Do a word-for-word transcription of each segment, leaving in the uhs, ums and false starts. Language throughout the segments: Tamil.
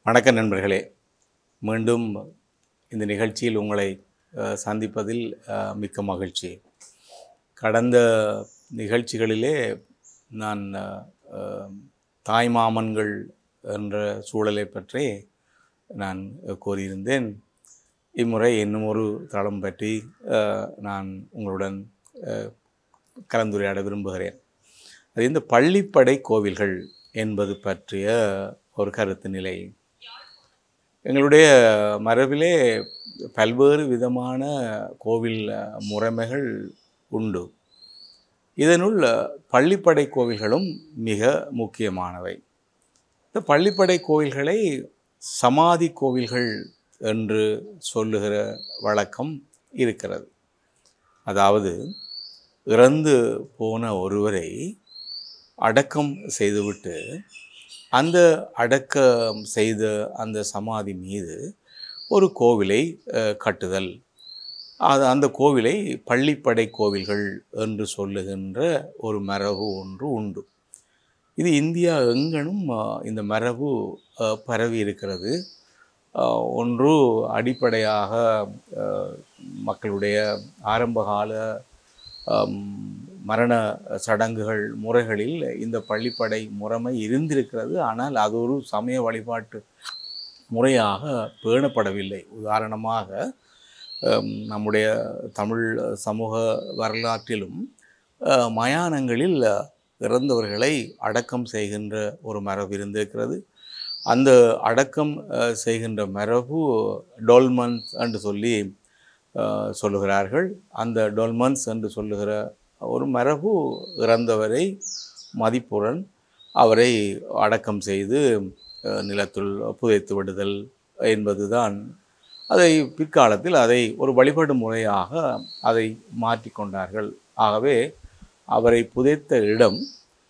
வணக்கம் நண்பர்களே, மீண்டும் இந்த நிகழ்ச்சியில் உங்களை சந்திப்பதில் மிக்க மகிழ்ச்சி. கடந்த நிகழ்ச்சிகளிலே நான் தாய்மாமன்கள் என்ற சூழலை பற்றி நான் கூறியிருந்தேன். இம்முறை இன்னும் ஒரு தளம் பற்றி நான் உங்களுடன் கலந்துரையாட விரும்புகிறேன். அது இந்த பள்ளிப்படை கோவில்கள் என்பது பற்றிய ஒரு கருத்து நிலை. எங்களுடைய மரபிலே பல்வேறு விதமான கோவில் முறைமைகள் உண்டு. இதனுள் பள்ளிப்படை கோவில்களும் மிக முக்கியமானவை. இந்த பள்ளிப்படை கோவில்களை சமாதி கோவில்கள் என்று சொல்லுகிற வழக்கம் இருக்கிறது. அதாவது இறந்து போன ஒருவரை அடக்கம் செய்துவிட்டு அந்த அடக்கம் செய்த அந்த சமாதி மீது ஒரு கோவிலை கட்டுதல், அது அந்த கோவிலை பள்ளிப்படை கோவில்கள் என்று சொல்லுகின்ற ஒரு மரபு ஒன்று உண்டு. இது இந்தியா எங்கனும் இந்த மரபு பரவி இருக்கிறது. ஒன்று அடிப்படையாக மக்களுடைய ஆரம்பகால மரண சடங்குகள் முறைகளில் இந்த பள்ளிப்படை முறைமை இருந்திருக்கிறது. ஆனால் அது ஒரு சமய வழிபாட்டு முறையாக பேணப்படவில்லை. உதாரணமாக நம்முடைய தமிழ் சமூக வரலாற்றிலும் மயானங்களில் இறந்தவர்களை அடக்கம் செய்கின்ற ஒரு மரபு இருந்திருக்கிறது. அந்த அடக்கம் செய்கின்ற மரபு டோல்மன்ஸ் என்று சொல்லி சொல்லுகிறார்கள். அந்த டோல்மன்ஸ் என்று சொல்லுகிற ஒரு மரபு இறந்தவரை மதிப்புடன் அவரை அடக்கம் செய்து நிலத்துள் புதைத்து விடுதல் என்பதுதான். அதை பிற்காலத்தில் அதை ஒரு வழிபாடு முறையாக அதை மாற்றி கொண்டார்கள். ஆகவே அவரை புதைத்த இடம்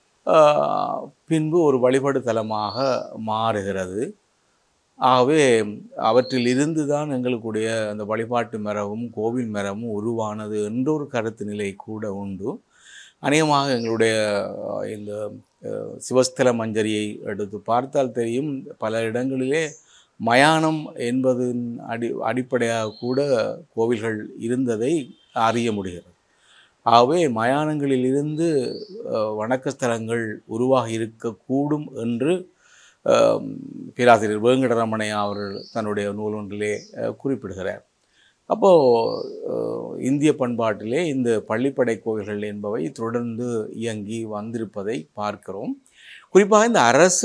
பின்பு ஒரு வழிபாடு தலமாக மாறுகிறது. ஆகவே அவற்றில் இருந்து தான் எங்களுடைய அந்த வழிபாட்டு மரபும் கோவில் மரபும் உருவானது என்றொரு கருத்து நிலை கூட உண்டு. அநேகமாக எங்களுடைய இந்த சிவஸ்தல மஞ்சரியை எடுத்து பார்த்தால் தெரியும், பல இடங்களிலே மயானம் என்பதன் அடி அடிப்படையாக கூட கோவில்கள் இருந்ததை அறிய முடிகிறது. ஆகவே மயானங்களில் இருந்து வணக்கஸ்தலங்கள் உருவாகி இருக்கக்கூடும் என்று பேராசிரியர் வேங்கடரமணையா அவர்கள் தன்னுடைய நூல் ஒன்றிலே குறிப்பிடுகிறார். அப்போது இந்திய பண்பாட்டிலே இந்த பள்ளிப்படை கோவில்கள் என்பவை தொடர்ந்து இயங்கி வந்திருப்பதை பார்க்கிறோம். குறிப்பாக இந்த அரச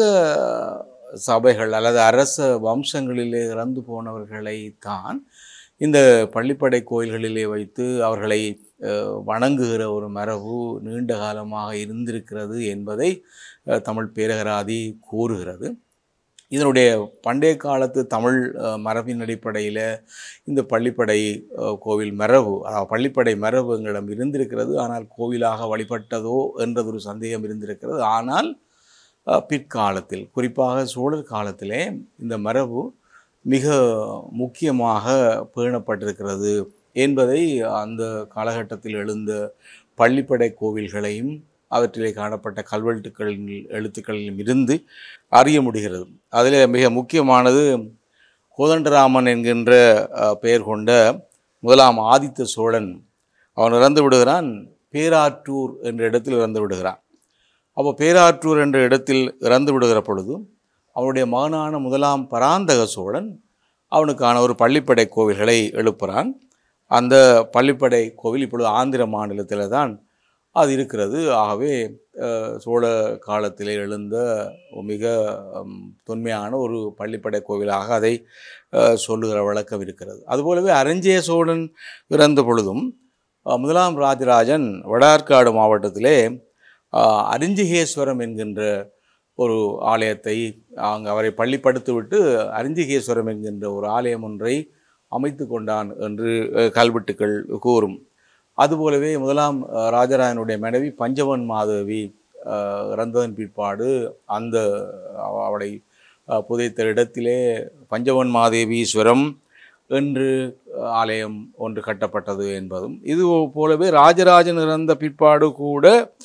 சபைகள் அல்லது அரச வம்சங்களிலே இறந்து போனவர்களை தான் இந்த பள்ளிப்படை கோயில்களிலே வைத்து அவர்களை வணங்குகிற ஒரு மரபு நீண்ட காலமாக இருந்திருக்கிறது என்பதை தமிழ் பேரகராதி கூறுகிறது. இதனுடைய பண்டைய காலத்து தமிழ் மரபின் அடிப்படையில் இந்த பள்ளிப்படை கோவில் மரபு, பள்ளிப்படை மரபு எங்களிடம் இருந்திருக்கிறது. ஆனால் கோவிலாக வழிபட்டதோ என்றதொரு சந்தேகம் இருந்திருக்கிறது. ஆனால் பிற்காலத்தில், குறிப்பாக சோழர் காலத்திலே இந்த மரபு மிக முக்கியமாக பேணப்பட்டிருக்கிறது என்பதை அந்த காலகட்டத்தில் எழுந்த பள்ளிப்படை கோவில்களையும் அவற்றிலே காணப்பட்ட கல்வெட்டுக்களின் எழுத்துக்களிலும் இருந்து அறிய முடிகிறது. அதில் மிக முக்கியமானது கோதண்டராமன் என்கின்ற பெயர் கொண்ட முதலாம் ஆதித்த சோழன். அவன் இறந்து விடுகிறான், பேராற்றூர் என்ற இடத்தில் இறந்து விடுகிறான். அப்போ பேராற்றூர் என்ற இடத்தில் இறந்து விடுகிற பொழுது அவனுடைய மகனான முதலாம் பராந்தக சோழன் அவனுக்கான ஒரு பள்ளிப்படை கோவில்களை எழுப்புகிறான். அந்த பள்ளிப்படை கோவில் இப்பொழுது ஆந்திர மாநிலத்தில் தான் அது இருக்கிறது. ஆகவே சோழ காலத்திலே எழுந்த மிக தொன்மையான ஒரு பள்ளிப்படை கோவிலாக அதை சொல்லுகிற வழக்கம் இருக்கிறது. அதுபோலவே அரிஞ்சய சோழன் இறந்த பொழுதும் முதலாம் ராஜராஜன் வடார்காடு மாவட்டத்திலே அரிஞ்சிகேஸ்வரம் என்கின்ற ஒரு ஆலயத்தை அங்கு அவரை பள்ளிப்படுத்தி விட்டு அரிஞ்சிகேஸ்வரம் என்கின்ற ஒரு ஆலயம் ஒன்றை அமைத்து கொண்டான் என்று கல்வெட்டுக்கள் கூறும். அதுபோலவே முதலாம் ராஜராஜனுடைய மனைவி பஞ்சவன் மாதேவி இறந்ததன் பிற்பாடு அந்த அவளை புதைத்த இடத்திலே பஞ்சவன் மாதேவீஸ்வரம் என்று ஆலயம் ஒன்று கட்டப்பட்டது என்பதும், இது போலவே ராஜராஜன் இறந்த பிற்பாடு கூட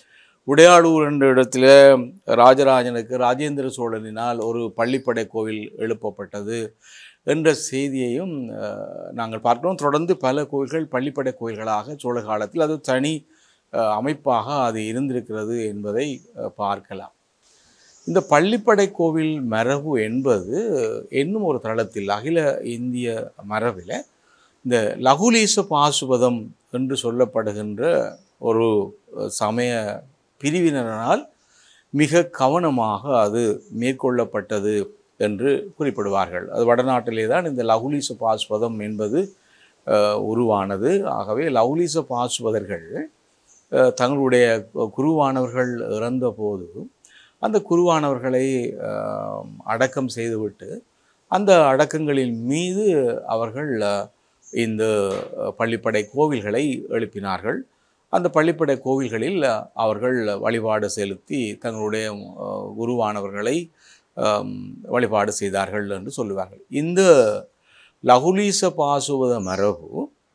உடையாளூர் என்ற இடத்துல ராஜராஜனுக்கு ராஜேந்திர சோழனினால் ஒரு பள்ளிப்படை கோவில் எழுப்பப்பட்டது என்ற செய்தியையும் நாங்கள் பார்க்கிறோம். தொடர்ந்து பல கோவில்கள் பள்ளிப்படை கோவில்களாக சோழ காலத்தில் அது தனி அமைப்பாக அது இருந்திருக்கிறது என்பதை பார்க்கலாம். இந்த பள்ளிப்படை கோவில் மரபு என்பது இன்னும் ஒரு தளத்தில் அகில இந்திய மரபில் இந்த லகுலீச பாசுபதம் என்று சொல்லப்படுகின்ற ஒரு சமய பிரிவினரால் மிக கவனமாக அது மேற்கொள்ளப்பட்டது என்று குறிப்பிடுவார்கள். அது வடநாட்டிலே தான் இந்த லகுலீச பாசுபதம் என்பது உருவானது. ஆகவே லகுலீச பாசுபதர்கள் தங்களுடைய குருவானவர்கள் இறந்தபோது அந்த குருவானவர்களை அடக்கம் செய்துவிட்டு அந்த அடக்கங்களின் மீது அவர்கள் இந்த பள்ளிப்படை கோவில்களை எழுப்பினார்கள். அந்த பள்ளிப்படை கோவில்களில் அவர்கள் வழிபாடு செலுத்தி தங்களுடைய குருவானவர்களை வழிபாடு செய்தார்கள் என்று சொல்லுவார்கள். இந்த லகுலீச பாசுபத மரபு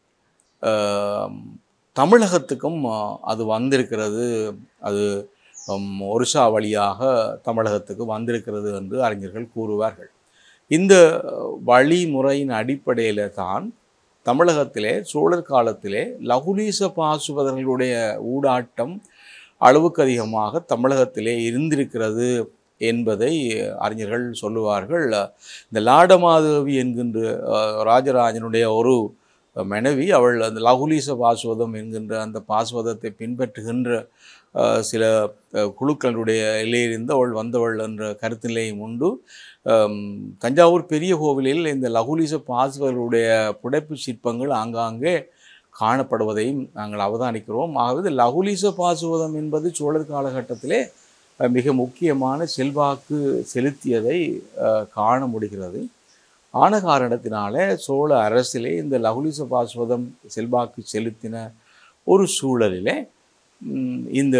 தமிழகத்துக்கும் அது வந்திருக்கிறது. அது ஒரிசா வழியாக தமிழகத்துக்கு வந்திருக்கிறது என்று அறிஞர்கள் கூறுவார்கள். இந்த வழிமுறையின் அடிப்படையில் தான் தமிழகத்திலே சோழர் காலத்திலே லகுலீச பாசுபதர்களுடைய ஊடாட்டம் அளவுக்கு அதிகமாக தமிழகத்திலே இருந்திருக்கிறது என்பதை அறிஞர்கள் சொல்லுவார்கள். இந்த லாடமாதேவி என்கின்ற ராஜராஜனுடைய ஒரு மனைவி, அவள் அந்த லகுலீச பாசுவதம் என்கின்ற அந்த பாசுவதத்தை பின்பற்றுகின்ற சில குழுக்களுடைய எல்லையிலிருந்து அவள் வந்தவள் என்ற கருத்திலேயும் உண்டு. தஞ்சாவூர் பெரிய கோவிலில் இந்த லகுலீச பாசுவர்களுடைய புடைப்பு சிற்பங்கள் ஆங்காங்கே காணப்படுவதையும் நாங்கள் அவதானிக்கிறோம். ஆகவே லகுலீச பாசுவதம் என்பது சோழர் காலகட்டத்திலே மிக முக்கியமான செல்வாக்கு செலுத்தியதை காண முடிகிறது. ஆன காரணத்தினால சோழ அரசிலே இந்த லகுலீச பாசுவதம் செல்வாக்கு செலுத்தின ஒரு சூழலிலே இந்த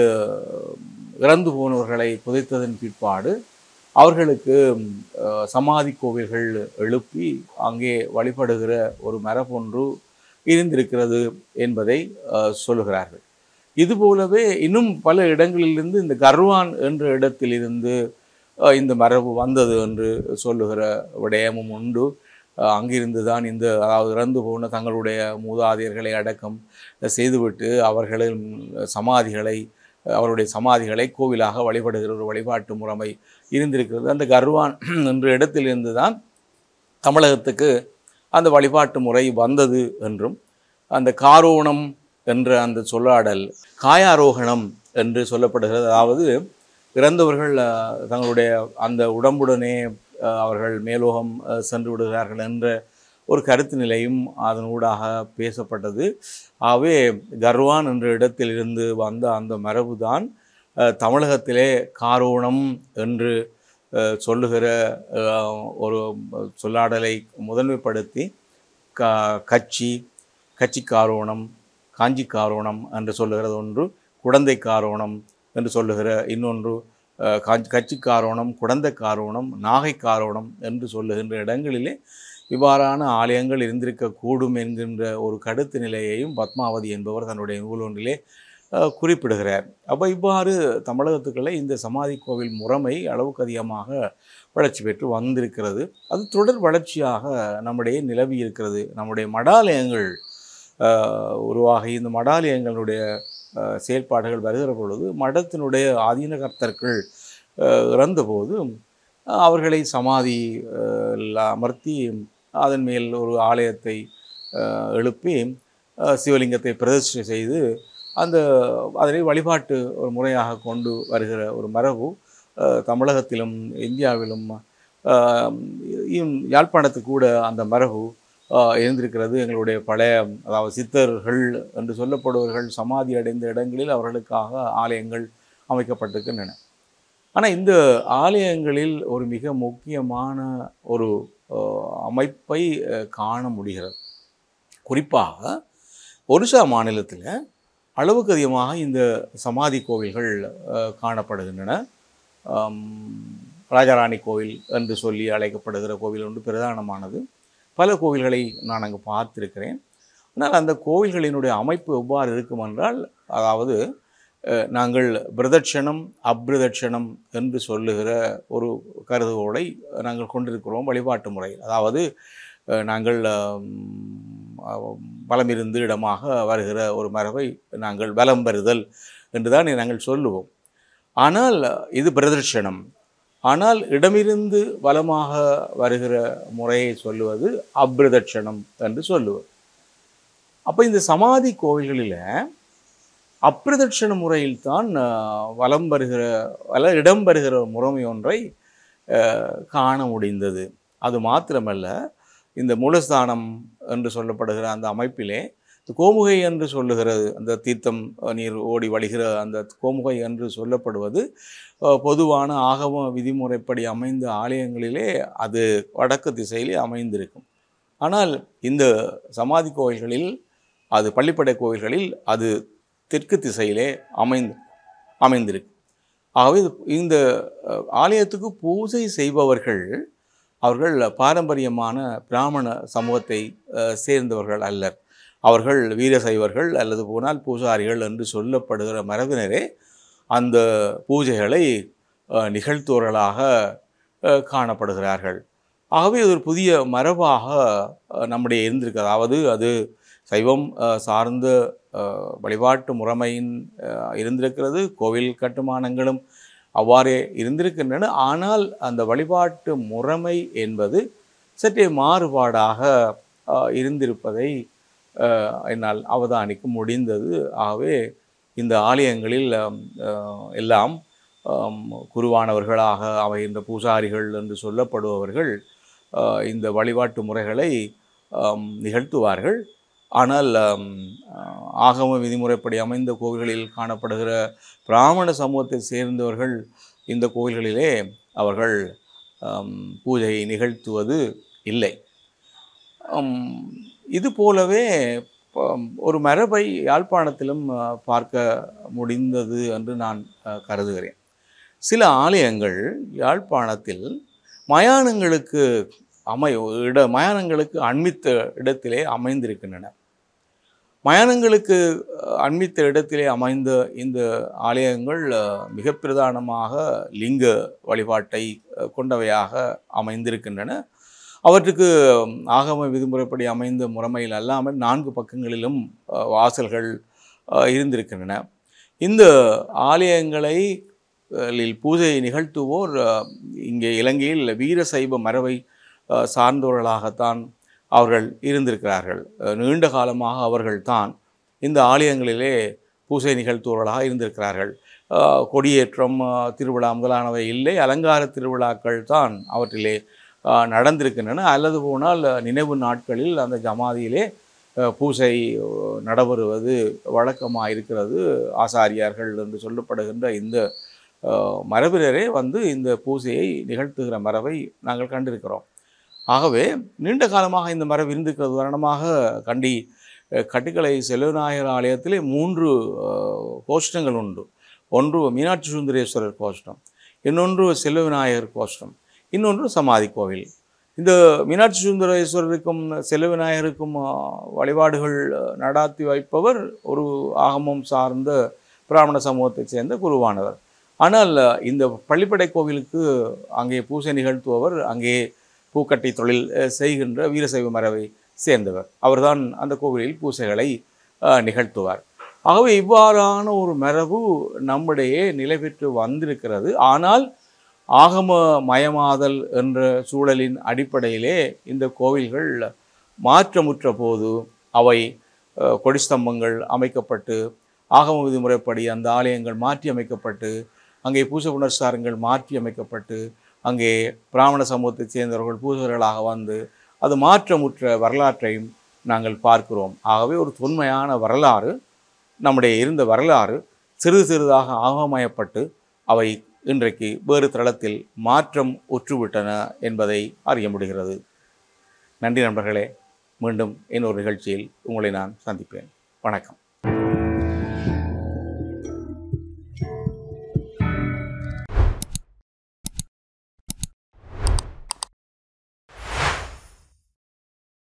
இறந்து போனவர்களை புதைத்ததன் பிற்பாடு அவர்களுக்கு சமாதி கோவில்கள் எழுப்பி அங்கே வழிபடுகிற ஒரு மரபொன்று இருந்திருக்கிறது என்பதை சொல்லுகிறார்கள். இதுபோலவே இன்னும் பல இடங்களிலிருந்து இந்த கர்வான் என்ற இடத்திலிருந்து இந்த மரபு வந்தது என்று சொல்லுகிற விடயமும் உண்டு. அங்கிருந்து தான் இந்த அதாவது இறந்து போன தங்களுடைய மூதாதையர்களை அடக்கம் செய்துவிட்டு அவர்களின் சமாதிகளை அவருடைய சமாதிகளை கோவிலாக வழிபடுகிற ஒரு வழிபாட்டு முறைமை இருந்திருக்கிறது. அந்த கர்வான் என்ற இடத்திலிருந்து தான் தமிழகத்துக்கு அந்த வழிபாட்டு முறை வந்தது என்றும், அந்த காரோணம் என்ற அந்த சொல்லாடல் காயாரோகணம் என்று சொல்லப்படுகிறது. அதாவது இறந்தவர்கள் தங்களுடைய அந்த உடம்புடனே அவர்கள் மேலோகம் சென்று விடுகிறார்கள் என்ற ஒரு கருத்து நிலையும் அதனூடாக பேசப்பட்டது. ஆகவே கர்வான் என்ற இடத்திலிருந்து வந்த அந்த மரபு தான் தமிழகத்திலே காரோணம் என்று சொல்லுகிற ஒரு சொல்லாடலை முதன்மைப்படுத்தி க கச்சி கச்சி காரோணம் காஞ்சி காரோணம் என்று சொல்லுகிறது ஒன்று, குடந்தை காரோணம் என்று சொல்லுகிற இன்னொன்று, காஞ்சி கச்சி காரோணம், குடந்தை காரோணம், நாகை காரோணம் என்று சொல்லுகின்ற இடங்களிலே இவ்வாறான ஆலயங்கள் இருந்திருக்கக்கூடும் என்கின்ற ஒரு கருத்து நிலையையும் பத்மாவதி என்பவர் தன்னுடைய நூல் ஒன்றிலே குறிப்பிடுகிறார். அப்போ இவ்வாறு தமிழகத்துக்குள்ளே இந்த சமாதி கோவில் முறைமை அளவுக்கு அதிகமாக வளர்ச்சி பெற்று வந்திருக்கிறது. அது தொடர் வளர்ச்சியாக நம்முடைய நிலவி இருக்கிறது. நம்முடைய மடாலயங்கள் உருவாகி இந்த மடாலயங்களுடைய செயல்பாடுகள் வருகிற பொழுது மடத்தினுடைய ஆதீன கர்த்தர்கள் இறந்தபோது அவர்களை சமாதி அமர்த்தி அதன் மேல் ஒரு ஆலயத்தை எழுப்பி சிவலிங்கத்தை பிரதிஷ்டை செய்து அந்த அதனை வழிபாட்டு ஒரு முறையாக கொண்டு வருகிற ஒரு மரபு தமிழகத்திலும் இந்தியாவிலும் யாழ்ப்பாணத்துக்கு கூட அந்த மரபு இருந்திருக்கிறது. எங்களுடைய பழைய அதாவது சித்தர்கள் என்று சொல்லப்படுவர்கள் சமாதி அடைந்த இடங்களில் அவர்களுக்காக ஆலயங்கள் அமைக்கப்பட்டிருக்கின்றன. ஆனால் இந்த ஆலயங்களில் ஒரு மிக முக்கியமான ஒரு அமைப்பை காண முடிகிறது. குறிப்பாக ஒரிசா மாநிலத்தில் அளவுக்கு அதிகமாக இந்த சமாதி கோவில்கள் காணப்படுகின்றன. ராஜாராணி கோவில் என்று சொல்லி அழைக்கப்படுகிற கோவில் ஒன்று பிரதானமானது. பல கோவில்களை நான் அங்கு பார்த்திருக்கிறேன். ஆனால் அந்த கோவில்களினுடைய அமைப்பு எவ்வாறு இருக்கும் என்றால், அதாவது நாங்கள் பிரதட்சணம் அப்பிரதட்சணம் என்று சொல்லுகிற ஒரு கருதுகோளை நாங்கள் கொண்டிருக்கிறோம் வழிபாட்டு முறையில். அதாவது நாங்கள் வலமிருந்து இடமாக வருகிற ஒரு மரபை நாங்கள் வலம் வருதல் என்று தான் நாங்கள் சொல்லுவோம். ஆனால் இது பிரதட்சணம். ஆனால் இடமிருந்து வலமாக வருகிற முறையை சொல்லுவது அப்பிரதட்சணம் என்று சொல்லுவது. அப்போ இந்த சமாதி கோவில்களில் அப்பிரதட்சண முறையில்தான் வலம் வருகிற அல்ல இடம் வருகிற முறைமை ஒன்றை காண முடிந்தது. அது மாத்திரமல்ல, இந்த மூலஸ்தானம் என்று சொல்லப்படுகிற அந்த அமைப்பிலே கோமுகை என்று சொல்லுகிறது, அந்த தீர்த்தம் நீர் ஓடி வழிகிற அந்த கோமுகை என்று சொல்லப்படுவது பொதுவான ஆகம விதிமுறைப்படி அமைந்த ஆலயங்களிலே அது வடக்கு திசையிலே அமைந்திருக்கும். ஆனால் இந்த சமாதி கோவில்களில், அது பள்ளிப்படை கோவில்களில் அது தெற்கு திசையிலே அமைந்து அமைந்திருக்கு. ஆகவே இந்த ஆலயத்துக்கு பூஜை செய்பவர்கள் அவர்கள் பாரம்பரியமான பிராமண சமூகத்தை சேர்ந்தவர்கள் அல்லர். அவர்கள் வீரசைவர்கள் அல்லது போனால் பூசாரிகள் என்று சொல்லப்படுகிற மரபினரே அந்த பூஜைகளை நிகழ்த்துவர்களாக காணப்படுகிறார்கள். ஆகவே இது ஒரு புதிய மரபாக நம்முடைய இருந்திருக்கு. அதாவது அது சைவம் சார்ந்த வழிபாட்டு முறைமையின் இருந்திருக்கிறது. கோவில் கட்டுமானங்களும் அவ்வாறே இருந்திருக்கின்றன. ஆனால் அந்த வழிபாட்டு முறைமை என்பது சற்றே மாறுபாடாக இருந்திருப்பதை என்னால் அவதானிக்க முடிந்தது. ஆகவே இந்த ஆலயங்களில் எல்லாம் குருவானவர்களாக அமைகின்ற பூசாரிகள் என்று சொல்லப்படுபவர்கள் இந்த வழிபாட்டு முறைகளை நிகழ்த்துவார்கள். ஆனால் ஆகம விதிமுறைப்படி அமைந்த கோவில்களில் காணப்படுகிற பிராமண சமூகத்தை சேர்ந்தவர்கள் இந்த கோவில்களிலே அவர்கள் பூஜையை நிகழ்த்துவது இல்லை. இது போலவே ஒரு மரபை யாழ்ப்பாணத்திலும் பார்க்க முடிந்தது என்று நான் கருதுகிறேன். சில ஆலயங்கள் யாழ்ப்பாணத்தில் மயானங்களுக்கு அமை இட மயானங்களுக்கு அண்மித்த இடத்திலே அமைந்திருக்கின்றன. மயானங்களுக்கு அண்மித்த இடத்திலே அமைந்த இந்த ஆலயங்கள் மிக பிரதானமாக லிங்க வழிபாட்டை கொண்டவையாக அமைந்திருக்கின்றன. அவற்றுக்கு ஆகம விதிமுறைப்படி அமைந்த முறைமையில் அல்லாமல் நான்கு பக்கங்களிலும் வாசல்கள் இருந்திருக்கின்றன. இந்த ஆலயங்களை பூஜை நிகழ்த்துவோர் இங்கே இலங்கையில் வீரசைவ மரபை சார்ந்தவர்களாகத்தான் அவர்கள் இருந்திருக்கிறார்கள். நீண்ட காலமாக அவர்கள் தான் இந்த ஆலயங்களிலே பூஜை நிகழ்த்துவர்களாக இருந்திருக்கிறார்கள். கொடியேற்றம் திருவிழா முதலானவை இல்லை, அலங்கார திருவிழாக்கள் தான் அவற்றிலே நடந்திருக்கின்றன. அல்லது போனால் நினைவு நாட்களில் அந்த ஜமாதியிலே பூஜை நடைபெறுவது வழக்கமாக இருக்கிறது. ஆசாரியார்கள் என்று சொல்லப்படுகின்ற இந்த மரபினரே வந்து இந்த பூஜையை நிகழ்த்துகிற மரபை நாங்கள் கண்டிருக்கிறோம். ஆகவே நீண்ட காலமாக இந்த மரபு இருந்திருக்கிறது. உதாரணமாக கண்டி கட்டுக்கலை செல்வநாயகர் ஆலயத்திலே மூன்று கோஷ்டங்கள் உண்டு. ஒன்று மீனாட்சி சுந்தரேஸ்வரர் கோஷ்டம், இன்னொன்று செல்வ விநாயகர் கோஷ்டம், இன்னொன்று சமாதி கோவில். இந்த மீனாட்சி சுந்தரேஸ்வரருக்கும் செல்வ விநாயகருக்கும் வழிபாடுகள் நடாத்தி வைப்பவர் ஒரு ஆகமம் சார்ந்த பிராமண சமூகத்தைச் சேர்ந்த குருவானவர். ஆனால் இந்த பள்ளிப்படை கோவிலுக்கு அங்கே பூஜை நிகழ்த்துபவர் அங்கே பூக்கட்டை தொழில் செய்கின்ற வீரசைவ மரபை சேர்ந்தவர். அவர்தான் அந்த கோவிலில் பூஜைகளை நிகழ்த்துவார். ஆகவே இவ்வாறான ஒரு மரபு நம்முடைய நிலை பெற்று வந்திருக்கிறது. ஆனால் ஆகம மயமாதல் என்ற சூழலின் அடிப்படையிலே இந்த கோவில்கள் மாற்றமுற்ற போது அவை கொடிஸ்தம்பங்கள் அமைக்கப்பட்டு ஆகம விதிமுறைப்படி அந்த ஆலயங்கள் மாற்றி அமைக்கப்பட்டு அங்கே பூஜை புனர்சாரங்கள் மாற்றி அமைக்கப்பட்டு அங்கே பிராமண சமூகத்தைச் சேர்ந்தவர்கள் பூஜகர்களாக வந்து அது மாற்றமுற்ற வரலாற்றையும் நாங்கள் பார்க்கிறோம். ஆகவே ஒரு தொன்மையான வரலாறு நம்முடைய இருந்த வரலாறு சிறு சிறிதாக ஆகமயப்பட்டு அவை இன்றைக்கு வேறு தளத்தில் மாற்றம் உற்றுவிட்டன என்பதை அறிய முடிகிறது. நன்றி நண்பர்களே. மீண்டும் இன்னொரு நிகழ்ச்சியில் உங்களை நான் சந்திப்பேன். வணக்கம்.